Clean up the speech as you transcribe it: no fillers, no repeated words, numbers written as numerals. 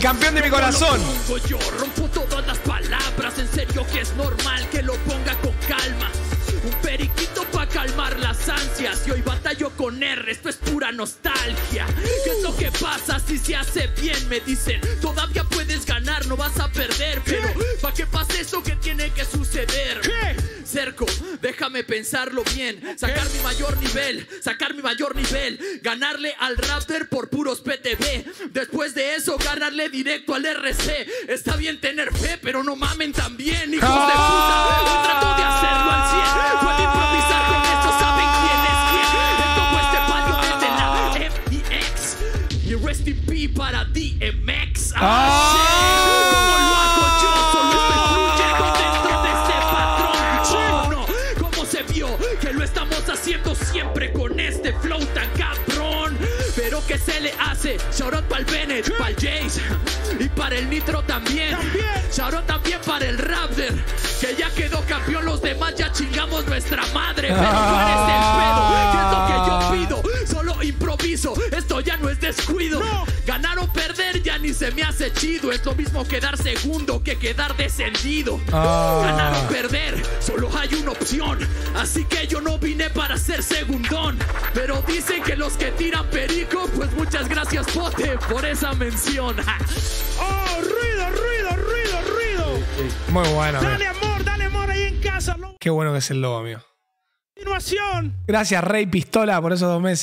campeón de mi corazón. Yo rompo todas las palabras, en serio que es normal que lo ponga con calma. Un periquito pa' calmar las ansias. Y hoy batallo con R, esto es pura nostalgia. ¿Qué es lo que pasa si se hace bien? Me dicen, todavía puedes ganar, no vas a perder. Pero pa' que pase eso, ¿qué tiene que suceder? Cerco, déjame pensarlo bien. Sacar mi mayor nivel, ganarle al Raptor por puros PTV. Después de eso, ganarle directo al RC. Está bien tener fe, pero no mamen también, hijos de puta. Yo trato de hacerlo al 100. Puedo improvisar con esto, saben quién es quién. Esto este paño desde la FDX. Y rest in peace para DMX. ¿Cómo lo hago yo? Solo estoy fluyendo dentro de este patrón. No, ¿cómo se vio que lo estamos haciendo siempre con este flow tan cabrón? Pero ¿qué se le hace? Shoutout para el Bennett, para el Jace y para el Nitro también. Shoutout también para el Raptor, que ya quedó campeón. Los demás ya chingamos nuestra madre. Pero no eres el pedo, ¿qué es lo que yo pido? Solo improviso, esto ya no es descuido. Ganar o perder ya ni se me hace chido. Es lo mismo quedar segundo que quedar descendido. Ganar o perder, solo hay una opción. Así que yo no vine para ser segundón. Pero dicen que los que tiran perico, pues muchas gracias, Pote, por esa mención. ¡Oh, ruido, ruido, ruido, ruido! Muy bueno. Dale amor ahí en casa. Qué bueno que es el lobo, amigo. Continuación. Gracias, Rey Pistola, por esos 2 meses.